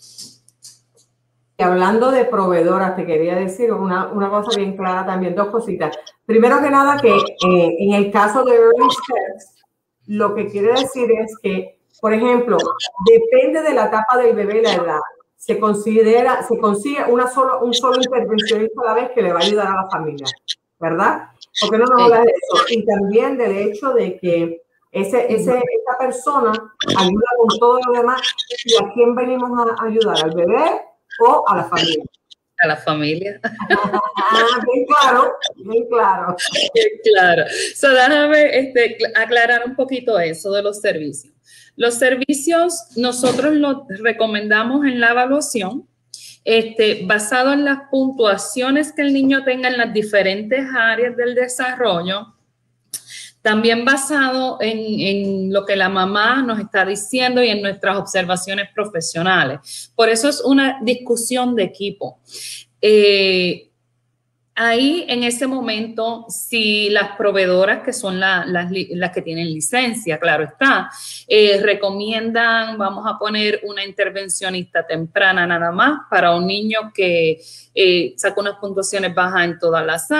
Y hablando de proveedoras, te quería decir una, una cosa bien clara también, dos cositas. Primero que nada, que eh, en el caso de Early Steps, lo que quiere decir es que, por ejemplo, depende de la etapa del bebé y la edad. Se considera, se consigue una solo, un solo intervencionista a la vez que le va a ayudar a la familia, ¿verdad? Porque no nos habla de eso. Y también del hecho de que ese, ese, esa persona ayuda con todo lo demás. ¿Y a quién venimos a ayudar? ¿Al bebé o a la familia? A la familia. Bien claro, bien claro. Bien claro. So, déjame este, aclarar un poquito eso de los servicios. Los servicios nosotros los recomendamos en la evaluación, este, basado en las puntuaciones que el niño tenga en las diferentes áreas del desarrollo, también basado en, en lo que la mamá nos está diciendo y en nuestras observaciones profesionales. Por eso es una discusión de equipo. Eh, Ahí, en ese momento, si las proveedoras, que son la, las, las que tienen licencia, claro está, eh, recomiendan, vamos a poner una intervencionista temprana nada más para un niño que eh, saca unas puntuaciones bajas en todas las áreas.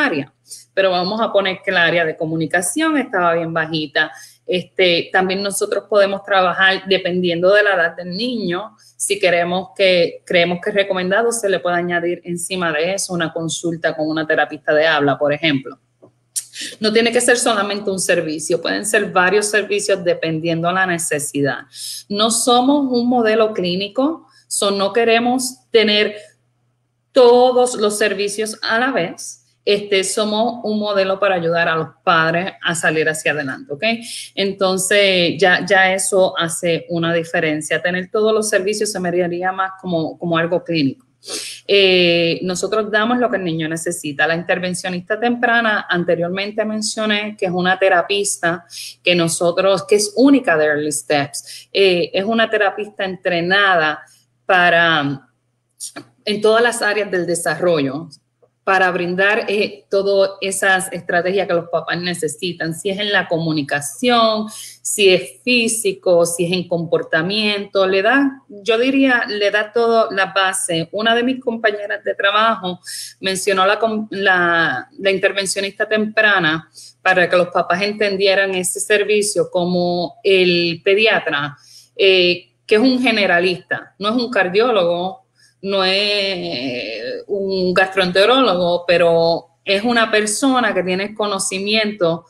pero vamos a poner que el área de comunicación estaba bien bajita. Este, también nosotros podemos trabajar dependiendo de la edad del niño. Si queremos que, creemos que es recomendado, se le puede añadir encima de eso una consulta con una terapista de habla, por ejemplo. No tiene que ser solamente un servicio, pueden ser varios servicios dependiendo de la necesidad. No somos un modelo clínico, so no queremos tener todos los servicios a la vez. Este, somos un modelo para ayudar a los padres a salir hacia adelante, ¿ok? Entonces, ya, ya eso hace una diferencia. Tener todos los servicios se me haría más como, como algo clínico. Eh, nosotros damos lo que el niño necesita. La intervencionista temprana, anteriormente mencioné que es una terapista que nosotros, que es única de Early Steps. Eh, es una terapista entrenada para, en todas las áreas del desarrollo, para brindar eh, todas esas estrategias que los papás necesitan, si es en la comunicación, si es físico, si es en comportamiento, le da, yo diría, le da todo la base. Una de mis compañeras de trabajo mencionó la, la, la intervencionista temprana para que los papás entendieran ese servicio como el pediatra, eh, que es un generalista, no es un cardiólogo, no es un gastroenterólogo, pero es una persona que tiene conocimiento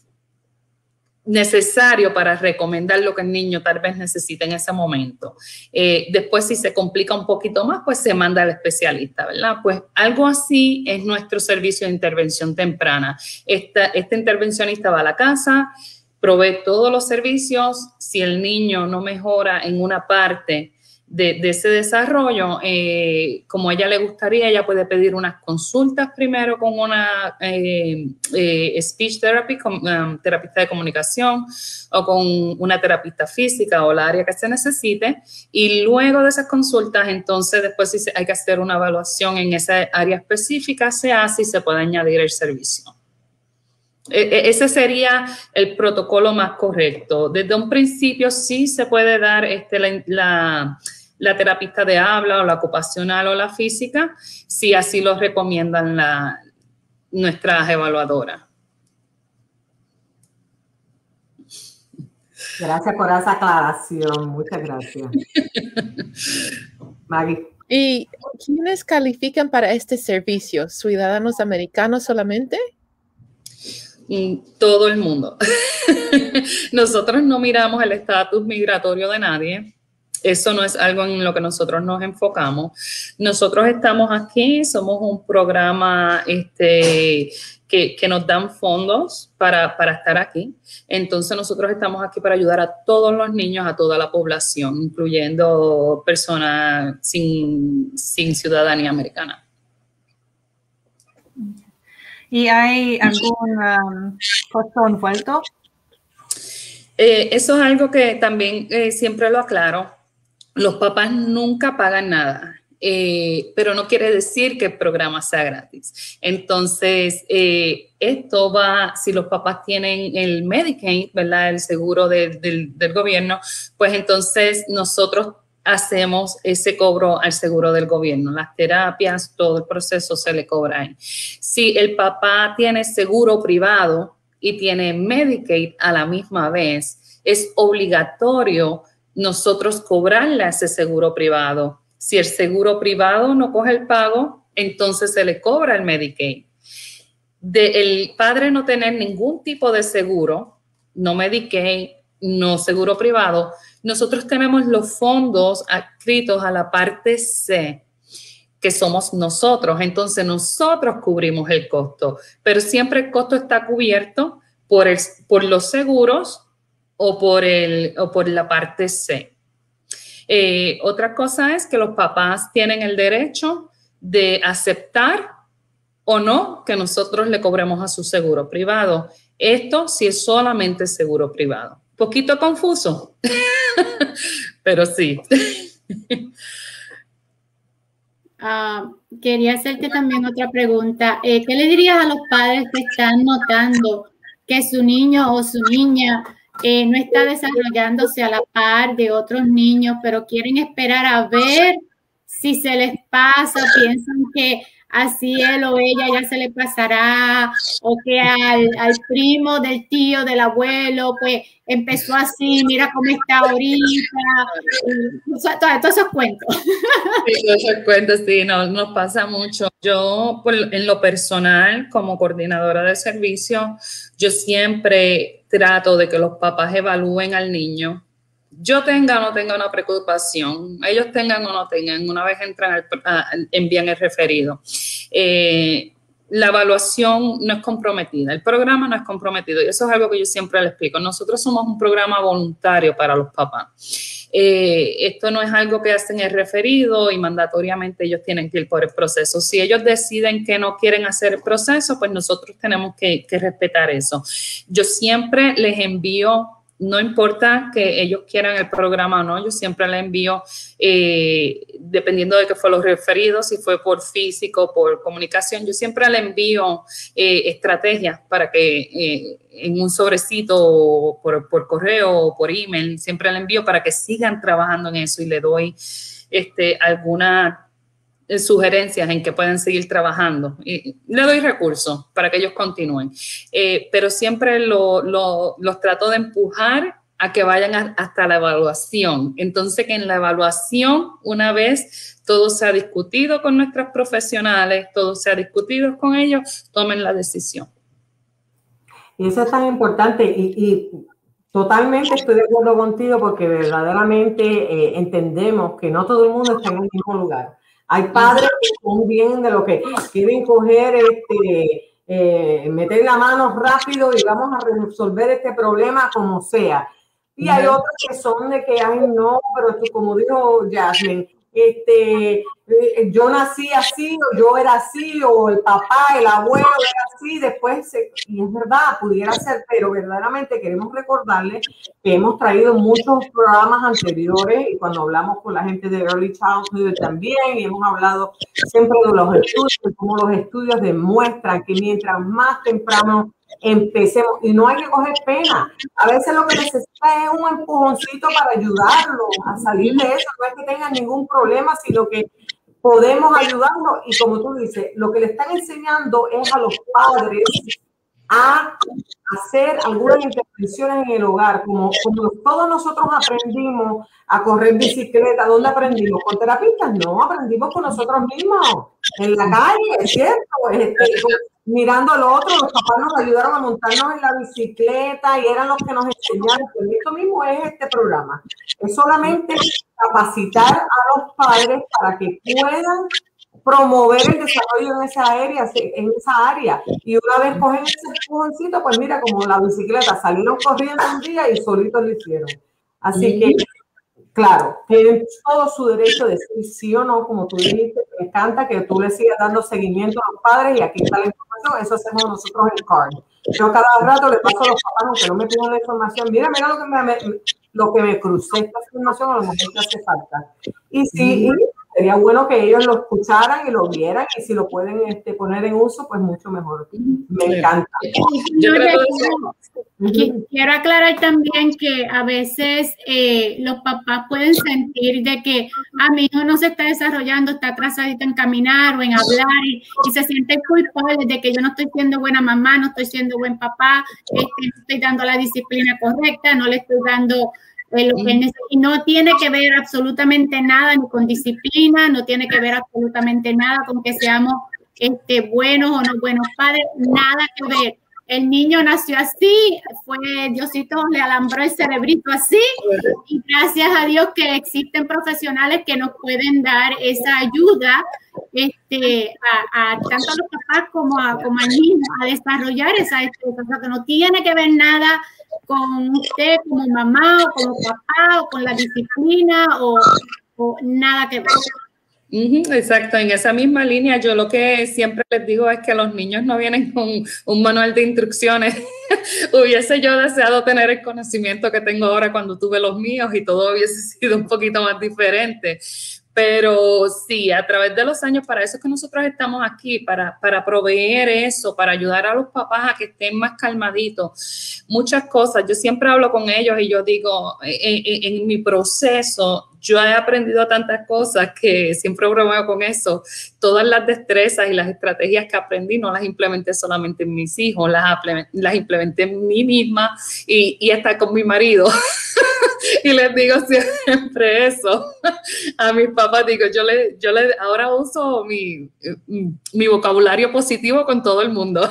necesario para recomendar lo que el niño tal vez necesita en ese momento. Eh, después, si se complica un poquito más, pues se manda al especialista, ¿verdad? Pues algo así es nuestro servicio de intervención temprana. Esta, este intervencionista va a la casa, provee todos los servicios. Si el niño no mejora en una parte De, de ese desarrollo, eh, como a ella le gustaría, ella puede pedir unas consultas primero con una eh, eh, speech therapy, con, um, terapista de comunicación, o con una terapista física o la área que se necesite, y luego de esas consultas, entonces después si hay que hacer una evaluación en esa área específica, se hace y se puede añadir el servicio. E ese sería el protocolo más correcto. Desde un principio sí se puede dar este, la, la, la terapista de habla o la ocupacional o la física, si así lo recomiendan la, nuestras evaluadoras. Gracias por esa aclaración. Muchas gracias. Maggie. ¿Y quiénes califican para este servicio? ¿Ciudadanos americanos solamente? Todo el mundo. Nosotros no miramos el estatus migratorio de nadie. Eso no es algo en lo que nosotros nos enfocamos. Nosotros estamos aquí, somos un programa este, que, que nos dan fondos para, para estar aquí. Entonces nosotros estamos aquí para ayudar a todos los niños, a toda la población, incluyendo personas sin, sin ciudadanía americana. ¿Y hay algún um, costo envuelto? Eh, eso es algo que también eh, siempre lo aclaro. Los papás nunca pagan nada, eh, pero no quiere decir que el programa sea gratis. Entonces, eh, esto va, si los papás tienen el Medicaid, ¿verdad? El seguro de, del, del gobierno, pues entonces nosotros hacemos ese cobro al seguro del gobierno. Las terapias, todo el proceso se le cobra ahí. Si el papá tiene seguro privado y tiene Medicaid a la misma vez, es obligatorio nosotros cobrarle a ese seguro privado. Si el seguro privado no coge el pago, entonces se le cobra el Medicaid. De el padre no tener ningún tipo de seguro, no Medicaid, no seguro privado, nosotros tenemos los fondos adscritos a la parte C, que somos nosotros. Entonces, nosotros cubrimos el costo, pero siempre el costo está cubierto por, el, por los seguros o por, el, o por la parte C. Eh, otra cosa es que los papás tienen el derecho de aceptar o no que nosotros le cobremos a su seguro privado. Esto sí es solamente seguro privado. Poquito confuso, pero sí. Uh, quería hacerte también otra pregunta. Eh, ¿Qué le dirías a los padres que están notando que su niño o su niña eh, no está desarrollándose a la par de otros niños, pero quieren esperar a ver si se les pasa, piensan que así él o ella ya se le pasará, o que al, al primo del tío, del abuelo, pues empezó así, mira cómo está ahorita, todos, todos esos cuentos. Sí, todos esos cuentos, sí, no, nos pasa mucho. Yo, por, en lo personal, como coordinadora de servicio, yo siempre trato de que los papás evalúen al niño. Yo tenga o no tenga una preocupación, ellos tengan o no tengan, una vez entran, al, a, envían el referido. Eh, la evaluación no es comprometida, el programa no es comprometido, y eso es algo que yo siempre les explico. Nosotros somos un programa voluntario para los papás. Eh, esto no es algo que hacen el referido y mandatoriamente ellos tienen que ir por el proceso. Si ellos deciden que no quieren hacer el proceso, pues nosotros tenemos que, que respetar eso. Yo siempre les envío, no importa que ellos quieran el programa o no, yo siempre les envío, eh, dependiendo de qué fue los referidos, si fue por físico, por comunicación, yo siempre les envío eh, estrategias para que eh, en un sobrecito por, por correo o por email, siempre les envío para que sigan trabajando en eso y le doy este, alguna sugerencias en que pueden seguir trabajando. Y le doy recursos para que ellos continúen. Eh, pero siempre lo, lo, los trato de empujar a que vayan a, hasta la evaluación. Entonces, que en la evaluación, una vez todo se ha discutido con nuestros profesionales, todo se ha discutido con ellos, tomen la decisión. Y eso es tan importante y, y totalmente estoy de acuerdo contigo porque verdaderamente eh, entendemos que no todo el mundo está en el mismo lugar. Hay padres que son bien de lo que quieren coger, este, eh, meter la mano rápido y vamos a resolver este problema como sea. Y hay otros que son de que, ay, no, pero tú, como dijo Jasmine, este, eh, yo nací así, o yo era así, o el papá, el abuelo era así, después, se, y es verdad, pudiera ser, pero verdaderamente queremos recordarles que hemos traído muchos programas anteriores y cuando hablamos con la gente de Early Childhood también, y hemos hablado siempre de los estudios, de cómo los estudios demuestran que mientras más temprano empecemos, y no hay que coger pena, a veces lo que necesita es un empujoncito para ayudarlo a salir de eso, no es que tengan ningún problema, sino que podemos ayudarlo y como tú dices, lo que le están enseñando es a los padres a hacer algunas intervenciones en el hogar, como, como todos nosotros aprendimos a correr bicicleta. ¿Dónde aprendimos? ¿Con terapistas? No, aprendimos con nosotros mismos, en la calle, ¿cierto? Este, mirando al otro, los papás nos ayudaron a montarnos en la bicicleta y eran los que nos enseñaron. Pues esto mismo es este programa. Es solamente capacitar a los padres para que puedan promover el desarrollo en esa área, en esa área. Y una vez cogen ese empujoncito, pues mira, como la bicicleta, salieron corriendo un día y solitos lo hicieron. Así que, claro, tienen todo su derecho de decir sí o no, como tú dijiste. Me encanta que tú le sigas dando seguimiento a los padres y aquí está la información. Eso hacemos nosotros en C A R D. Yo cada rato le paso a los papás, aunque no me pidan la información, mira, mira lo que me, me, lo que me crucé, esta información a lo mejor te hace falta. Y sí, y sería bueno que ellos lo escucharan y lo vieran y si lo pueden este, poner en uso, pues mucho mejor. Me encanta. Yo creo que quiero aclarar también que a veces eh, los papás pueden sentir de que a mi hijo no se está desarrollando, está atrasadito en caminar o en hablar y, y se siente culpable de que yo no estoy siendo buena mamá, no estoy siendo buen papá, este, no estoy dando la disciplina correcta, no le estoy dando eh, lo que él necesita. Y no tiene que ver absolutamente nada ni con disciplina, no tiene que ver absolutamente nada con que seamos este, buenos o no buenos padres, nada que ver. El niño nació así, fue Diosito le alambró el cerebrito así y gracias a Dios que existen profesionales que nos pueden dar esa ayuda este, a, a tanto a los papás como, a, como al niño a desarrollar esa destreza, que no tiene que ver nada con usted como mamá o como papá o con la disciplina o, o nada que ver. Uh-huh, exacto, en esa misma línea yo lo que siempre les digo es que los niños no vienen con un manual de instrucciones. Hubiese yo deseado tener el conocimiento que tengo ahora cuando tuve los míos y todo hubiese sido un poquito más diferente, Pero sí, a través de los años, para eso es que nosotros estamos aquí, para, para proveer eso, para ayudar a los papás a que estén más calmaditos. Muchas cosas, yo siempre hablo con ellos y yo digo, en, en, en mi proceso, yo he aprendido tantas cosas que siempre bromeo con eso. Todas las destrezas y las estrategias que aprendí no las implementé solamente en mis hijos, las, las implementé en mí misma y, y hasta con mi marido. Y les digo siempre eso a mis papás. Digo, yo le, yo le ahora uso mi, mi vocabulario positivo con todo el mundo.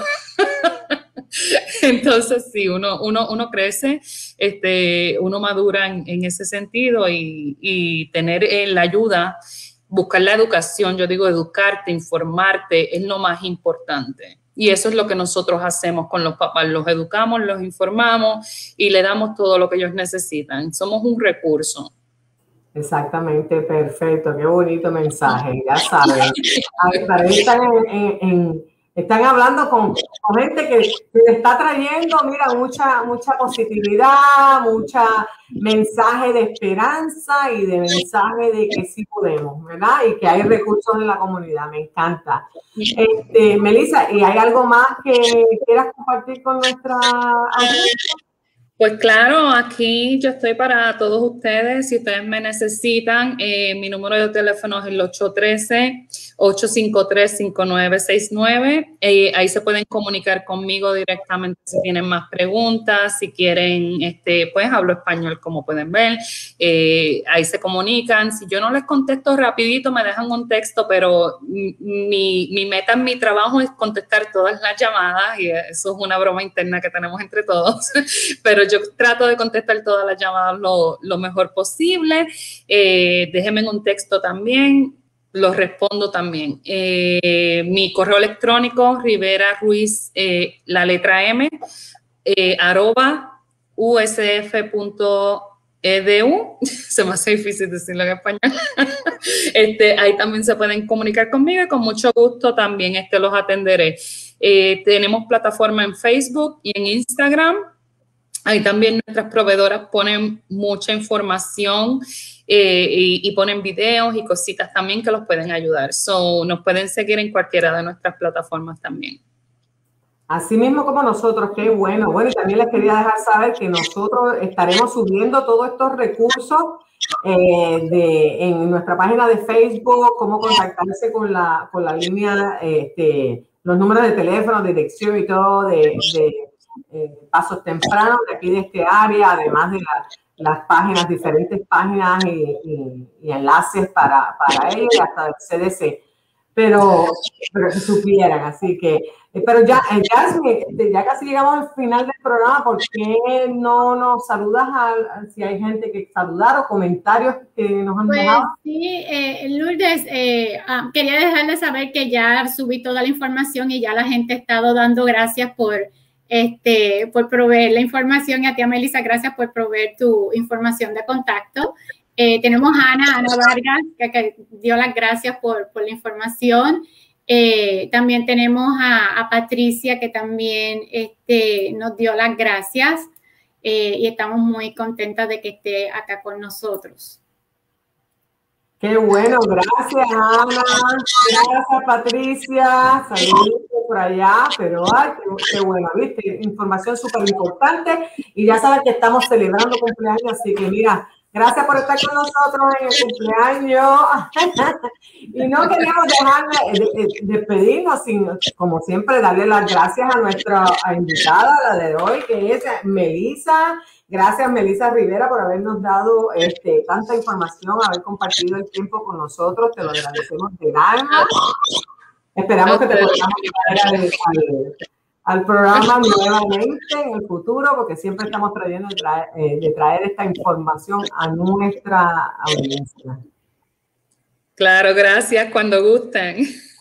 Entonces, sí, uno, uno, uno crece, este, uno madura en, en ese sentido y, y tener eh, la ayuda, buscar la educación, yo digo educarte, informarte, es lo más importante. Y eso es lo que nosotros hacemos con los papás, los educamos, los informamos y le damos todo lo que ellos necesitan. Somos un recurso. Exactamente, perfecto, qué bonito mensaje, ya saben. Para están, en, en, están hablando con, con gente que, que le está trayendo, mira, mucha, mucha positividad, mucha mensaje de esperanza y de mensaje de que sí podemos, ¿verdad? Y que hay recursos en la comunidad, me encanta. Este, Melissa, ¿y hay algo más que quieras compartir con nuestra audiencia? Pues claro, aquí yo estoy para todos ustedes. Si ustedes me necesitan, eh, mi número de teléfono es el ocho uno tres, ocho cinco tres, cinco nueve seis nueve. Eh, ahí se pueden comunicar conmigo directamente si tienen más preguntas, si quieren, este, pues hablo español como pueden ver. Eh, ahí se comunican. Si yo no les contesto rapidito, me dejan un texto, pero mi, mi meta en mi trabajo es contestar todas las llamadas y eso es una broma interna que tenemos entre todos. Pero yo trato de contestar todas las llamadas lo, lo mejor posible. Eh, déjenme un texto también, los respondo también. Eh, mi correo electrónico, Rivera Ruiz, eh, la letra M, eh, arroba usf punto edu. Se me hace difícil decirlo en español. Este, ahí también se pueden comunicar conmigo y con mucho gusto también este, los atenderé. Eh, tenemos plataforma en Facebook y en Instagram. Ahí también nuestras proveedoras ponen mucha información eh, y, y ponen videos y cositas también que los pueden ayudar. So, nos pueden seguir en cualquiera de nuestras plataformas también. Así mismo como nosotros, qué bueno. Bueno, y también les quería dejar saber que nosotros estaremos subiendo todos estos recursos eh, de, en nuestra página de Facebook, cómo contactarse con la, con la línea, este, los números de teléfono, dirección y todo de... de Eh, pasos tempranos de aquí de este área, además de la, las páginas, diferentes páginas y, y, y enlaces para, para ellos y hasta el C D C. Pero, pero si supieran, así que, pero ya, ya, ya casi llegamos al final del programa. ¿Por qué no nos saludas a, a, si hay gente que saludar o comentarios que nos han pues, dejado? Sí, eh, Lourdes, eh, ah, quería dejarles saber que ya subí toda la información y ya la gente ha estado dando gracias por Este, por proveer la información, y a ti, Melissa, gracias por proveer tu información de contacto. Eh, tenemos a Ana, Ana Vargas, que, que dio las gracias por, por la información. Eh, también tenemos a, a Patricia, que también este, nos dio las gracias eh, y estamos muy contentas de que esté acá con nosotros. Qué bueno, gracias Ana, gracias Patricia, saludos por allá, pero ay, qué, qué bueno, viste, información súper importante y ya sabes que estamos celebrando cumpleaños, así que mira, gracias por estar con nosotros en el cumpleaños y no queríamos dejar de, de, de despedirnos sin, como siempre, darle las gracias a nuestra a invitada, la de hoy, que es Melissa. Gracias, Melissa Rivera, por habernos dado este, tanta información, haber compartido el tiempo con nosotros. Te lo agradecemos del alma. Esperamos que te podamos traer al, al, al programa nuevamente en el futuro, porque siempre estamos trayendo de traer, eh, de traer esta información a nuestra audiencia. Claro, gracias, cuando gusten.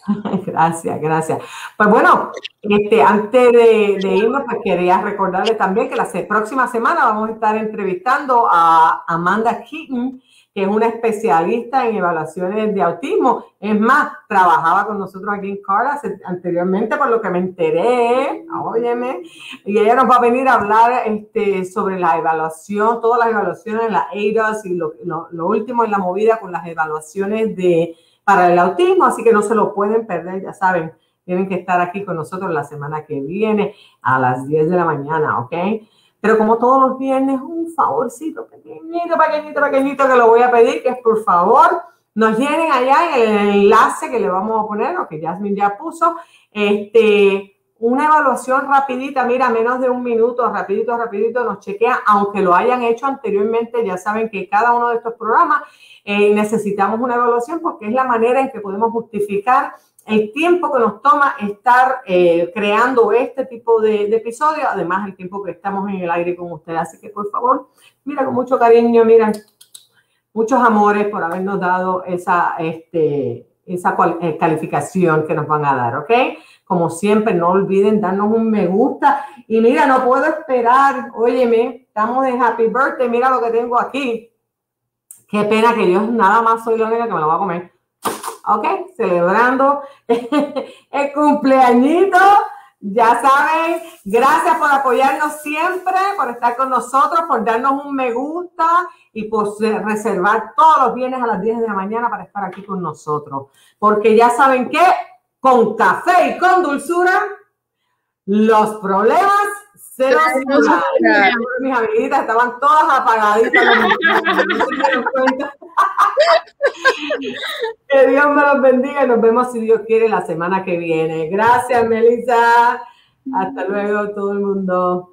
Gracias, gracias. Pues bueno, este, antes de, de irnos, pues quería recordarles también que la se, próxima semana vamos a estar entrevistando a Amanda Keaton, que es una especialista en evaluaciones de autismo. Es más, trabajaba con nosotros aquí en Carlas anteriormente, por lo que me enteré, óyeme, y ella nos va a venir a hablar este, sobre la evaluación, todas las evaluaciones, la A D A S y lo, lo, lo último en la movida con las evaluaciones de, para el autismo, así que no se lo pueden perder, ya saben, tienen que estar aquí con nosotros la semana que viene a las diez de la mañana, ¿ok? Pero como todos los viernes, un favorcito pequeñito, pequeñito, pequeñito que lo voy a pedir, que es por favor, nos llenen allá en el enlace que le vamos a poner, o que Jasmine ya puso, este, una evaluación rapidita, mira, menos de un minuto, rapidito, rapidito, nos chequean, aunque lo hayan hecho anteriormente, ya saben que cada uno de estos programas eh, necesitamos una evaluación porque es la manera en que podemos justificar el tiempo que nos toma estar eh, creando este tipo de, de episodios, además el tiempo que estamos en el aire con ustedes. Así que, por favor, mira, con mucho cariño, mira, muchos amores por habernos dado esa, este, esa cual, eh, calificación que nos van a dar, ¿ok? Como siempre, no olviden darnos un me gusta. Y mira, no puedo esperar, óyeme, estamos de Happy Birthday, mira lo que tengo aquí. Qué pena que yo nada más soy la única que me lo voy a comer. Ok, celebrando el cumpleañito, ya saben, gracias por apoyarnos siempre, por estar con nosotros, por darnos un me gusta y por reservar todos los viernes a las diez de la mañana para estar aquí con nosotros, porque ya saben que con café y con dulzura, los problemas se los curan. Mis amiguitas estaban todas apagaditas. No se dieron cuenta. Que Dios me los bendiga y nos vemos, si Dios quiere, la semana que viene. Gracias, Melissa. Hasta luego, todo el mundo.